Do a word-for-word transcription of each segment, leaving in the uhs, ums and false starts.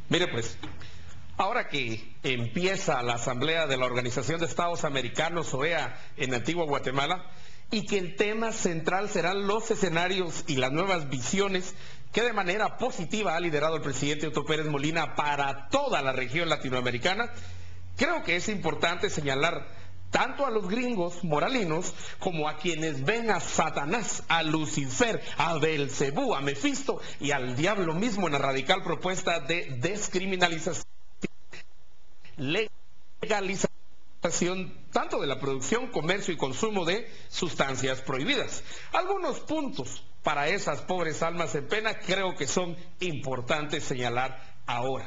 Mire pues, ahora que empieza la Asamblea de la Organización de Estados Americanos, O E A, en Antigua Guatemala, y que el tema central serán los escenarios y las nuevas visiones que de manera positiva ha liderado el presidente Otto Pérez Molina para toda la región latinoamericana, creo que es importante señalar tanto a los gringos moralinos como a quienes ven a Satanás, a Lucifer, a Belcebú, a Mefisto y al diablo mismo en la radical propuesta de descriminalización, legalización tanto de la producción, comercio y consumo de sustancias prohibidas. Algunos puntos para esas pobres almas en pena creo que son importantes señalar ahora.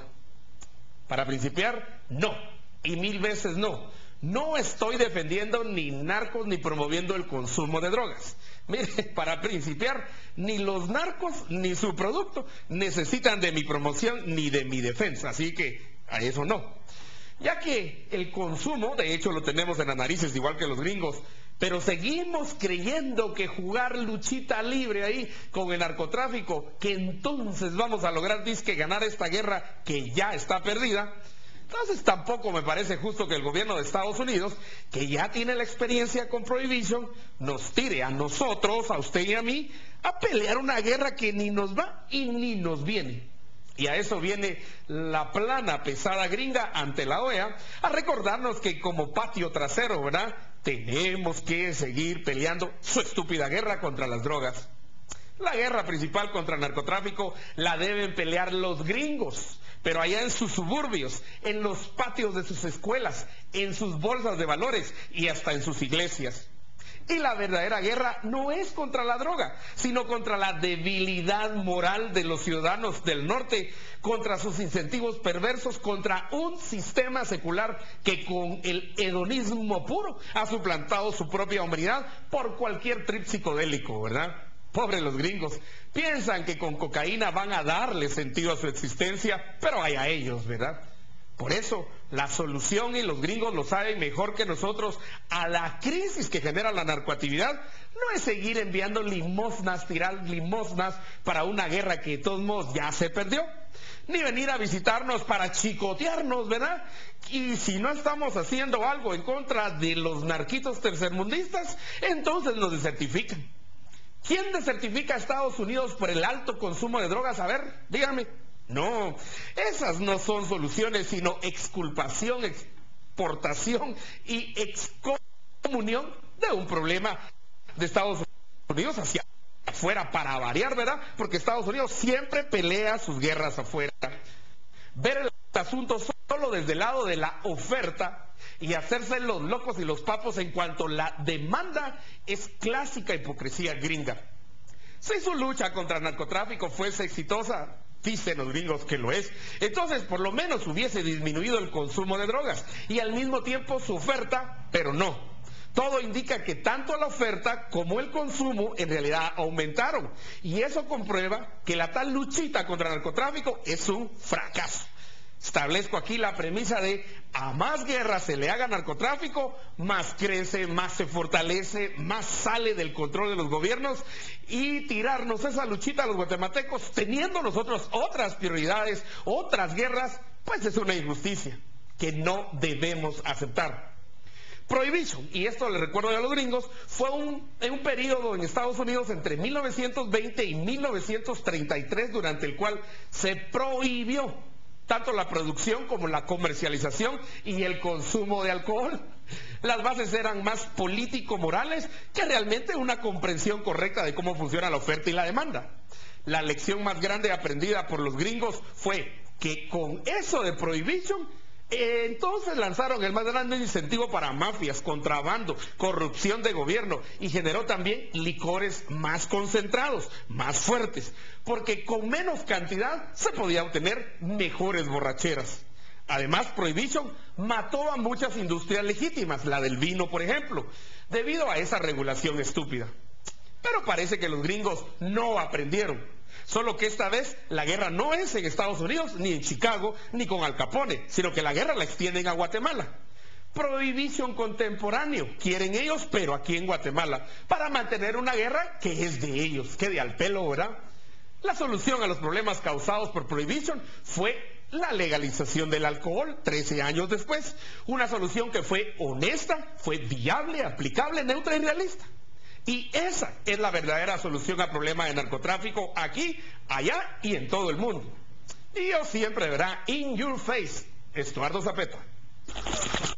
Para principiar, no, y mil veces no. No estoy defendiendo ni narcos ni promoviendo el consumo de drogas. Mire, para principiar, ni los narcos ni su producto necesitan de mi promoción ni de mi defensa, así que a eso no. Ya que el consumo, de hecho lo tenemos en las narices igual que los gringos, pero seguimos creyendo que jugar luchita libre ahí con el narcotráfico, que entonces vamos a lograr disque ganar esta guerra que ya está perdida. Entonces tampoco me parece justo que el gobierno de Estados Unidos, que ya tiene la experiencia con Prohibition, nos tire a nosotros, a usted y a mí, a pelear una guerra que ni nos va y ni nos viene. Y a eso viene la plana pesada gringa ante la O E A, a recordarnos que como patio trasero, ¿verdad?, tenemos que seguir peleando su estúpida guerra contra las drogas. La guerra principal contra el narcotráfico la deben pelear los gringos, pero allá en sus suburbios, en los patios de sus escuelas, en sus bolsas de valores y hasta en sus iglesias. Y la verdadera guerra no es contra la droga, sino contra la debilidad moral de los ciudadanos del norte, contra sus incentivos perversos, contra un sistema secular que con el hedonismo puro ha suplantado su propia humanidad por cualquier trip psicodélico, ¿verdad? Pobres los gringos, piensan que con cocaína van a darle sentido a su existencia, pero hay a ellos, ¿verdad? Por eso, la solución, y los gringos lo saben mejor que nosotros, a la crisis que genera la narcoactividad, no es seguir enviando limosnas, tirar limosnas para una guerra que de todos modos ya se perdió, ni venir a visitarnos para chicotearnos, ¿verdad? Y si no estamos haciendo algo en contra de los narquitos tercermundistas, entonces nos desertifican. ¿Quién desertifica a Estados Unidos por el alto consumo de drogas? A ver, díganme. No, esas no son soluciones, sino exculpación, exportación y excomunión de un problema de Estados Unidos hacia afuera, para variar, ¿verdad? Porque Estados Unidos siempre pelea sus guerras afuera. Ver el asunto solo desde el lado de la oferta y hacerse los locos y los papos en cuanto a la demanda es clásica hipocresía gringa. Si su lucha contra el narcotráfico fuese exitosa, dicen los gringos que lo es, entonces por lo menos hubiese disminuido el consumo de drogas y al mismo tiempo su oferta, pero no. Todo indica que tanto la oferta como el consumo en realidad aumentaron, y eso comprueba que la tal luchita contra el narcotráfico es un fracaso. Establezco aquí la premisa de a más guerra se le haga narcotráfico, más crece, más se fortalece, más sale del control de los gobiernos, y tirarnos esa luchita a los guatemaltecos teniendo nosotros otras prioridades, otras guerras, pues es una injusticia que no debemos aceptar. Prohibition, y esto le recuerdo a los gringos, fue un, en un periodo en Estados Unidos entre mil novecientos veinte y mil novecientos treinta y tres, durante el cual se prohibió tanto la producción como la comercialización y el consumo de alcohol. Las bases eran más político-morales que realmente una comprensión correcta de cómo funciona la oferta y la demanda. La lección más grande aprendida por los gringos fue que con eso de Prohibition, eh, entonces lanzaron el más grande incentivo para mafias, contrabando, corrupción de gobierno, y generó también licores más concentrados, más fuertes, porque con menos cantidad se podía obtener mejores borracheras. Además, Prohibition mató a muchas industrias legítimas, la del vino por ejemplo, debido a esa regulación estúpida. Pero parece que los gringos no aprendieron. Solo que esta vez la guerra no es en Estados Unidos, ni en Chicago, ni con Al Capone, sino que la guerra la extienden a Guatemala. Prohibition contemporáneo, quieren ellos, pero aquí en Guatemala, para mantener una guerra que es de ellos, que de al pelo, ¿verdad? La solución a los problemas causados por Prohibition fue la legalización del alcohol trece años después. Una solución que fue honesta, fue viable, aplicable, neutra y realista. Y esa es la verdadera solución al problema de narcotráfico aquí, allá y en todo el mundo. Y yo siempre verá in your face, Estuardo Zapeta.